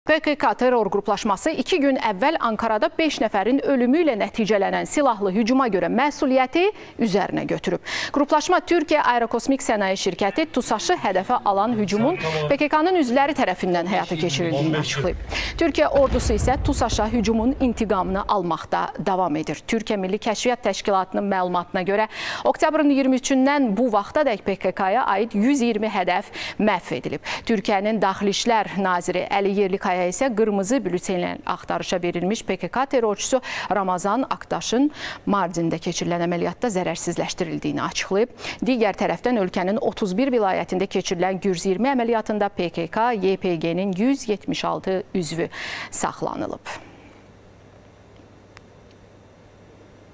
PKK terror qruplaşması 2 gün əvvəl Ankarada 5 nəfərin ölümü ilə nəticələnən silahlı hücuma görə məsuliyyəti üzərinə götürüb. Qruplaşma Türkiyə Aerokosmik Sənaye Şirkəti TUSAŞ-ı hədəfə alan hücumun PKK-nın üzvləri tərəfindən həyata keçirildiyini açıqlayıb. Türkiyə ordusu isə TUSAŞ-a hücumun intiqamını almaqda davam edir. Türkiyə Milli Kəşfiyyat Təşkilatının məlumatına görə oktyabrın 23-dən bu vaxtadək PKK-ya aid 120 hədəf məhv edilib. Türkiyənin Daxili İşlər Naziri Əli Yerlikaya isə qırmızı bültenlə axtarışa verilmiş PKK terrorçusu Ramazan Aktaşın Mardində keçirilən əməliyyatda zərərsizləşdirildiyini açıqlayıb. Digər tərəfdən ölkənin 31 vilayətində keçirilən Gürz 20 əməliyyatında PKK, YPG-nin 176 üzvü saxlanılıb.